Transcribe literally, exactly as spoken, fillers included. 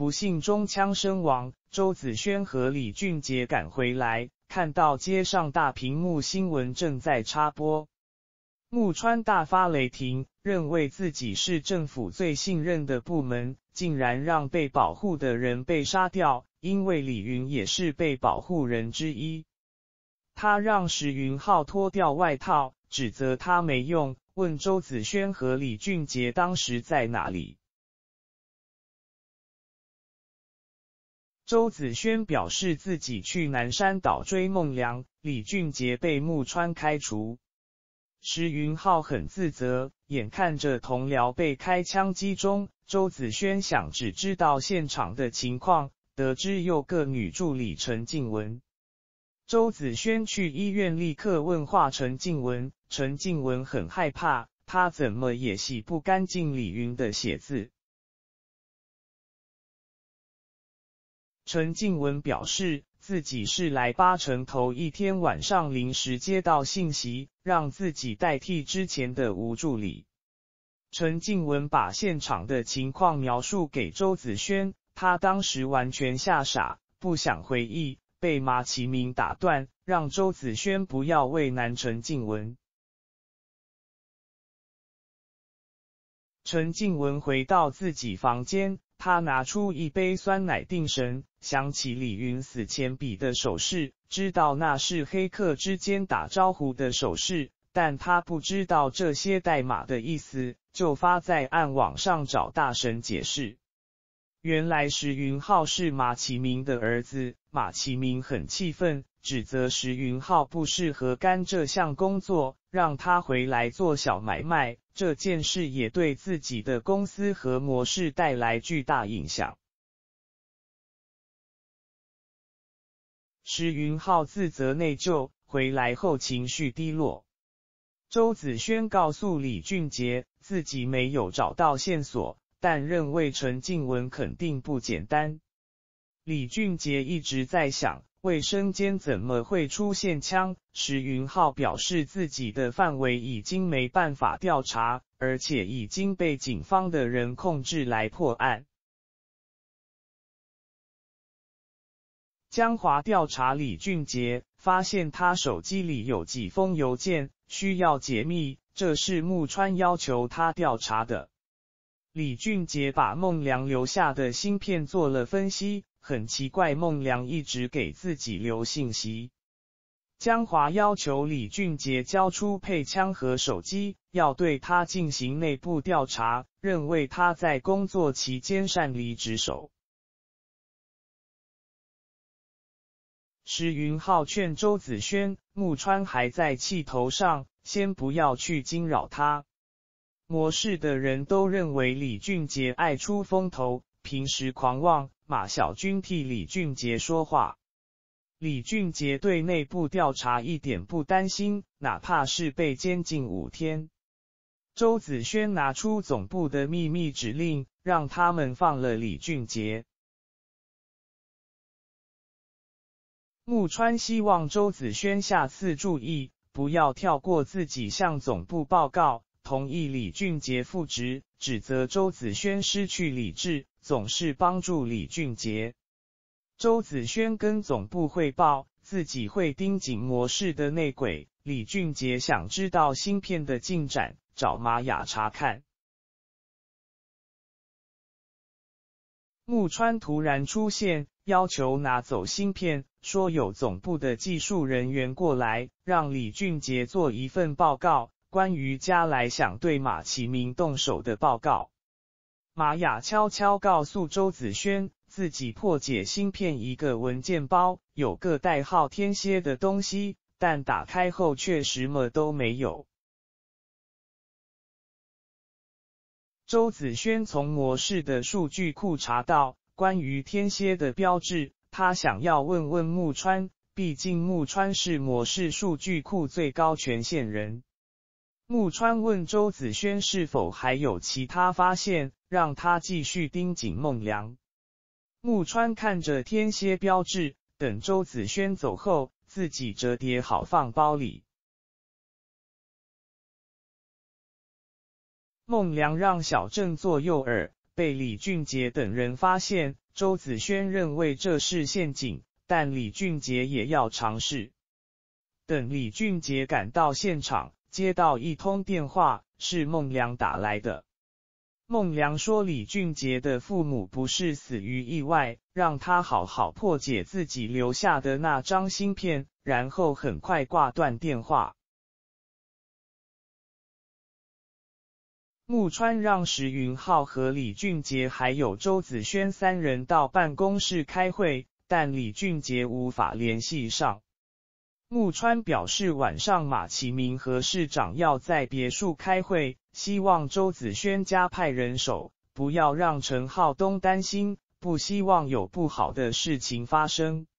不幸中枪身亡。周子轩和李俊杰赶回来，看到街上大屏幕新闻正在插播。木川大发雷霆，认为自己是政府最信任的部门，竟然让被保护的人被杀掉，因为李云也是被保护人之一。他让石云浩脱掉外套，指责他没用，问周子轩和李俊杰当时在哪里。周子轩表示自己去南山岛追梦良，李俊杰被木川开除。石云浩很自责，眼看着同僚被开枪击中，周子轩想只知道现场的情况，得知又个女助理陈静雯。周子轩去医院立刻问话陈静雯，陈静雯很害怕，她怎么也洗不干净李云的血渍。陈静雯表示，自己是来八成头一天晚上临时接到信息，让自己代替之前的吴助理。陈静雯把现场的情况描述给周子轩，他当时完全吓傻，不想回忆，被马其明打断，让周子轩不要为难陈静雯。陈静雯回到自己房间，他拿出一杯酸奶定神，想起李云死前比的手势，知道那是黑客之间打招呼的手势，但他不知道这些代码的意思，就发在暗网上找大神解释。原来石云浩是马其明的儿子，马其明很气愤，指责石云浩不适合干这项工作，让他回来做小买卖。这件事也对自己的公司和模式带来巨大影响。石云浩自责内疚，回来后情绪低落。周子轩告诉李俊杰，自己没有找到线索，但认为陈静雯肯定不简单。李俊杰一直在想，卫生间怎么会出现枪？石云浩表示自己的范围已经没办法调查，而且已经被警方的人控制来破案。江华调查李俊杰，发现他手机里有几封邮件，需要解密，这是木川要求他调查的。李俊杰把孟良留下的芯片做了分析，很奇怪孟良一直给自己留信息。江华要求李俊杰交出配枪和手机，要对他进行内部调查，认为他在工作期间擅离职守。石云浩劝周子轩，木川还在气头上，先不要去惊扰他。模式的人都认为李俊杰爱出风头，平时狂妄，马小军替李俊杰说话。李俊杰对内部调查一点不担心，哪怕是被监禁五天。周子轩拿出总部的秘密指令，让他们放了李俊杰。木川希望周子轩下次注意，不要跳过自己向总部报告，同意李俊杰复职，指责周子轩失去理智，总是帮助李俊杰。周子轩跟总部汇报，自己会盯紧模式的内鬼。李俊杰想知道芯片的进展，找玛雅查看。木川突然出现，要求拿走芯片，说有总部的技术人员过来，让李俊杰做一份报告，关于加来想对马其明动手的报告。玛雅悄悄告诉周子轩，自己破解芯片一个文件包，有个代号天蝎的东西，但打开后却什么都没有。周子轩从模式的数据库查到关于天蝎的标志，他想要问问木川，毕竟木川是模式数据库最高权限人。木川问周子轩是否还有其他发现，让他继续盯紧孟良。木川看着天蝎标志，等周子轩走后，自己折叠好放包里。孟良让小郑做诱饵，被李俊杰等人发现， 周子轩认为这是陷阱，但李俊杰也要尝试。等李俊杰赶到现场，接到一通电话，是孟良打来的。孟良说李俊杰的父母不是死于意外，让他好好破解自己留下的那张芯片，然后很快挂断电话。木川让石云浩和李俊杰还有周子轩三人到办公室开会，但李俊杰无法联系上。木川表示晚上马其明和市长要在别墅开会，希望周子轩加派人手，不要让陈浩东担心，不希望有不好的事情发生。